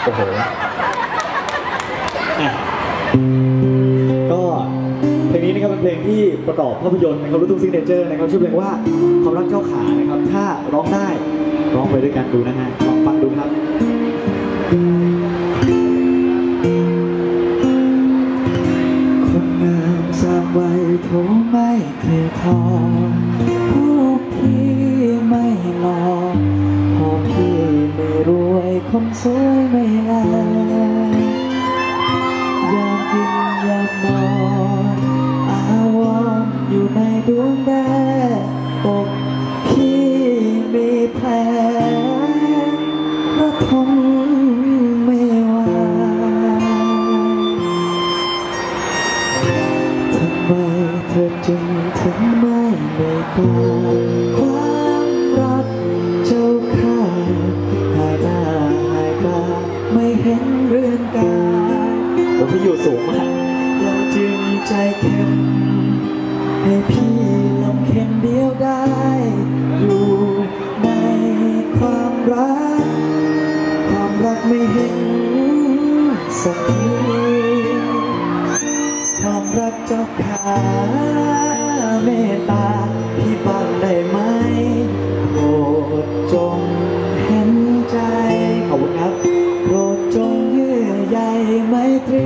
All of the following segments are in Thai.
โอ้โหก็เพลงนี้นะครับเป็นเพลงที่ประกอบภาพยนตร์นะครับลูกทุ่งซิกเนเจอร์นะครับชื่อเพลงว่าความรักเจ้าขานะครับถ้าร้องได้ร้องไปด้วยกันดูนะฮะลองฟังดูครับคนงามสร้างไว้ผมไม่เคยทอผู้พี่ไม่หล่อพอพี่ไม่รวยคนสวยไม่แลยามกินยามนอนอาวรณ์อยู่ในดวงแดดอกพี่มีแผลและทนไม่ไหวทำไมเธอจึงถึงไม่เมตตาความรักเจ้าข้าหายหน้าหายตาไม่เห็นเรือนกายผมที่อยู่สูงมากเราจึงใจเข้มให้พี่ลำเค็ญเดียวได้อยู่ในความรักไม่เห็นสักทีความรักเจ้าขาเมตตาพี่บ้างได้ไหมโปรดจงเห็นใจขอบคุณครับโปรดจงเยื่อใยไมตรี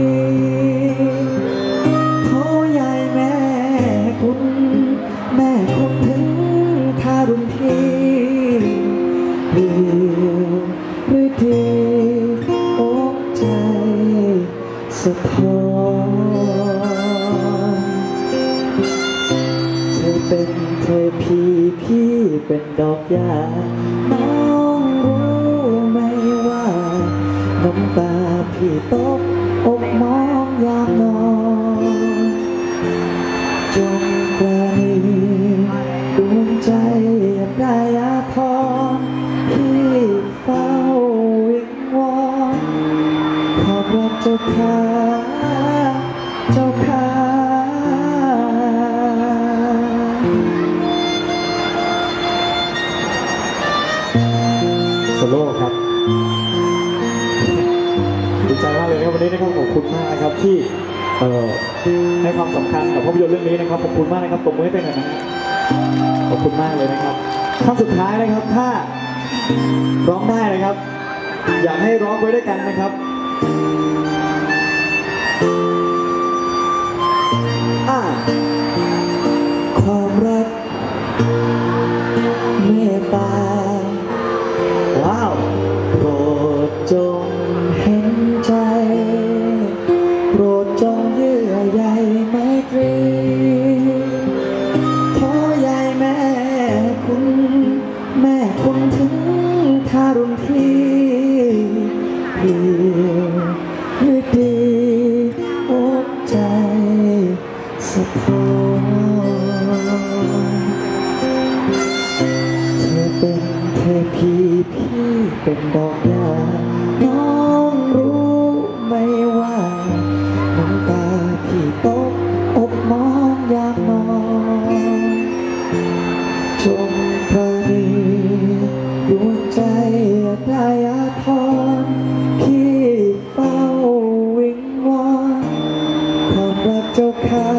โทใหญ่แม่คุณถึงทารุณพี่เดียวหรือดีอกใจสะท้อนเธอเป็นเธอพี่เป็นดอกหญ้าน้องรู้ไหมว่าน้ำตาพี่ตกอกมองยามนอนจงกระนีดวงใจได้อาทรพี่เฝ้าวิงวอนขอบรับเจ้าขาโซโล่ครับดีใจมากเลยครับวันนี้นะครับขอบคุณมากนะครับที่ให้ความสำคัญกับภาพยนตร์เรื่องนี้นะครับขอบคุณมากนะครับตบมือให้เป็นหน่อยนะครับขอบคุณมากเลยนะครับท่านสุดท้ายนะครับถ้าร้องได้นะครับอยากให้ร้องไว้ด้วยกันนะครับความรักเมตตาว้าวโปรดจงเห็นใจโปรดจงเยื่อใยไมตรีขอใยแม่คุณถึงทารุณพี่เดียวหรือดีอกใจสะท้อนเธอเป็นเทพีพี่เป็นดอกหญ้าน้องรู้ไหมว่าน้ำตาพี่ตกอกมองยามนอนจงประณีดวงใจได้อาทรพี่เฝ้าวิงวอนความรักเจ้าขา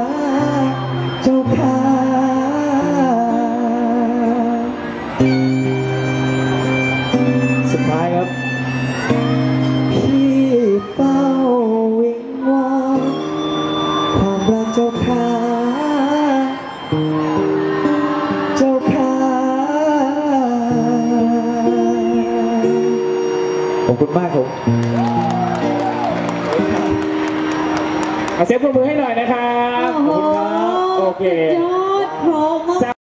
สุดท้ายครับพี่เฝ้าวิงวอนความรักเจ้าขาขอบคุณมากครับเสียงปรบมือให้หน่อยนะครับขอบคุณครับโอเคยอดพร้อมมาก